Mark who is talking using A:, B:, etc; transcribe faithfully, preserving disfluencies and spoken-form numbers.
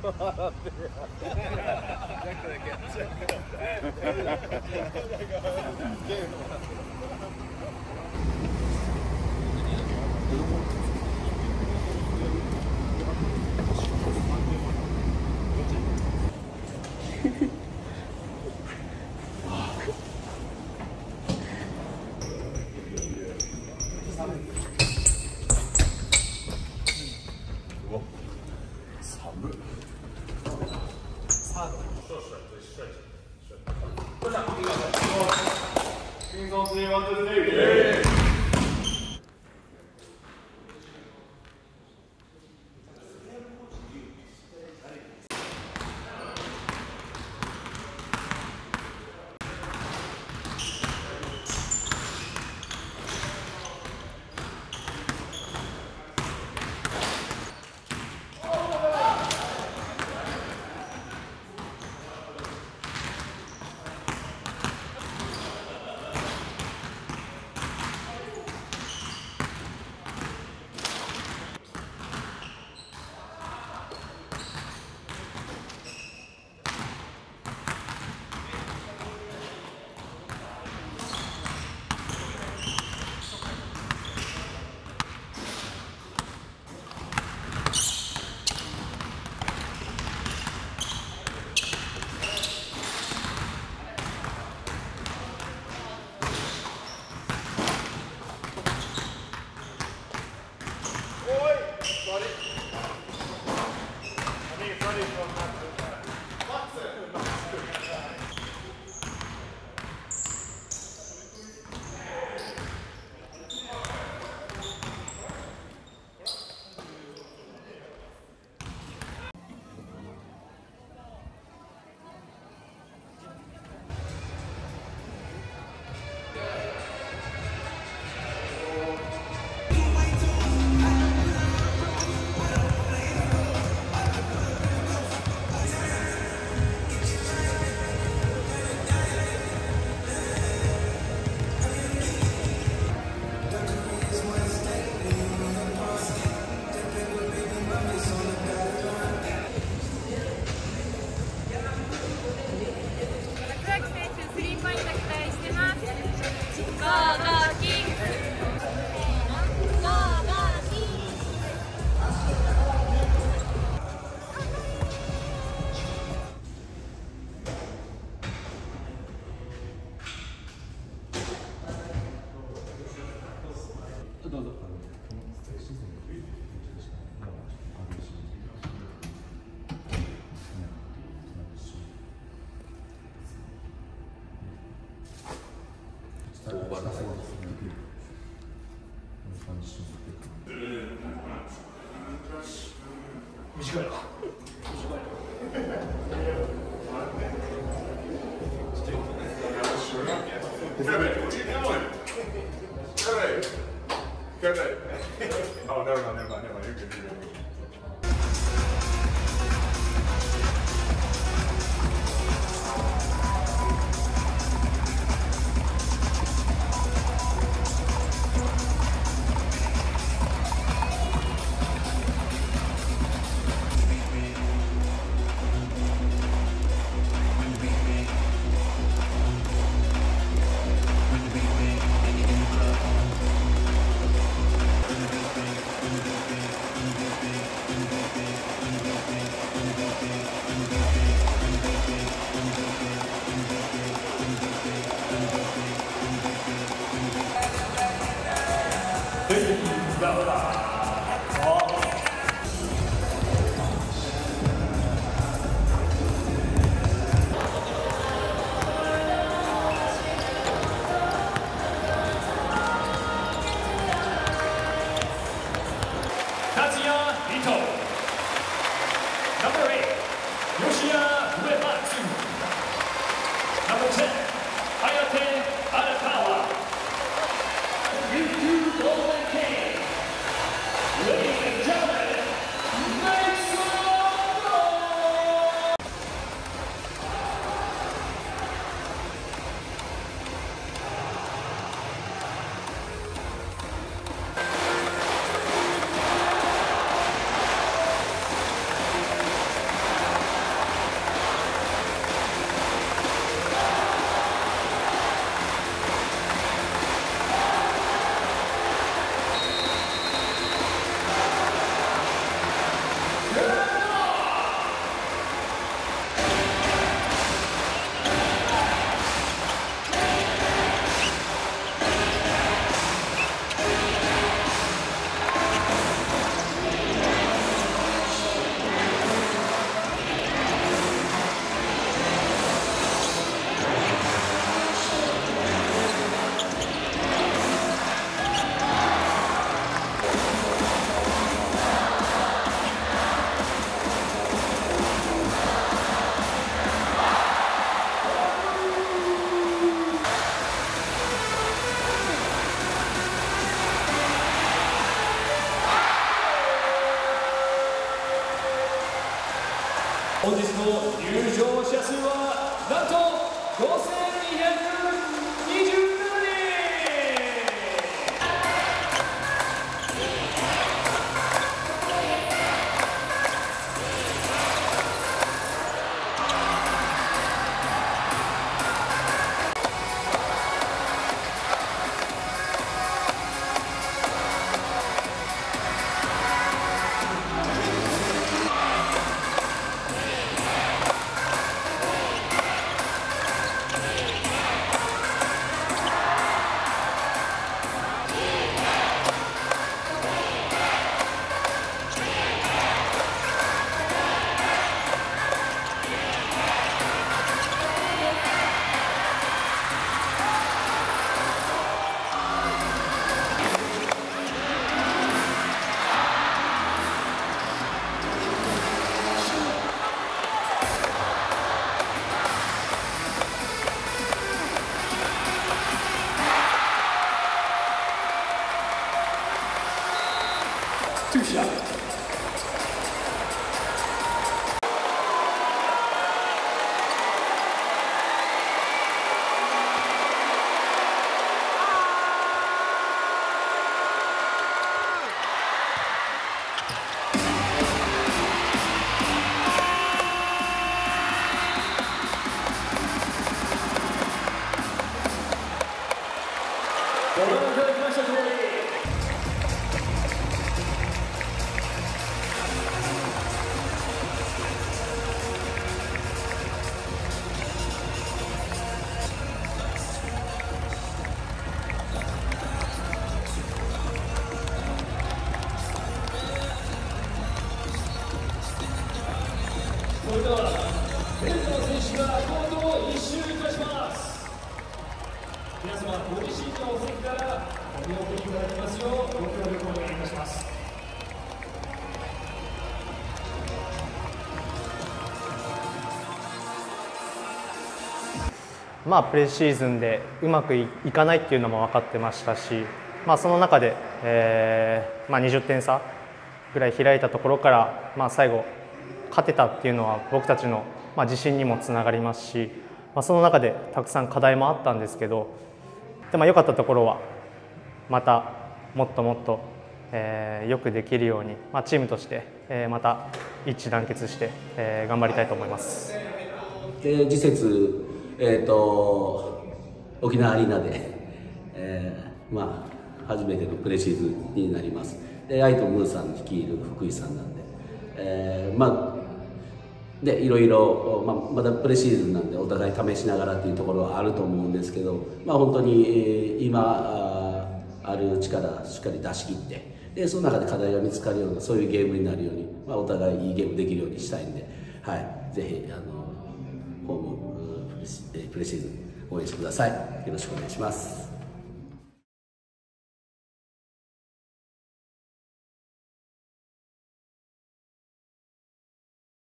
A: 短いな。Oh, never mind, never mind, never mind. You're good, you're good.
B: Number eight, Yoshia Uematsu. Number ten, Hayate Arakawa. Ryukyu Golden King. Ladies and gentlemen, make some noise! ごせんにひゃくにじゅうななにん。Two shot. Well, それではベルトの選手がコートを一周いたします。皆様ご自身のお席からお見送りいただきますようご協力お願いいたします。
C: まあ、プレシーズンでうまくいかないっていうのも分かってましたし、まあ、その中で、えーまあ、にじゅってん差ぐらい開いたところから、まあ、最後勝てたっていうのは僕たちの、まあ、自信にもつながりますし、まあ、その中でたくさん課題もあったんですけど、で、まあ、良かったところはまたもっともっと、えー、よくできるように、まあ、チームとして、えー、また一致団結して、えー、頑張りたいと思います。
D: で次節、えー、と沖縄アリーナで、えーまあ、初めてのプレシーズンになります。でアイとムーさん率いる福井さんなんで、えー、まあでいろいろ、まあ、まだプレシーズンなんでお互い試しながらというところはあると思うんですけど、まあ、本当に、えー、今 あ, ある力しっかり出し切ってでその中で課題が見つかるようなそういうゲームになるように、まあ、お互いいいゲームできるようにしたいんで、はい、ぜひあのホームプレシーズン応援してください。よろしくお願いします。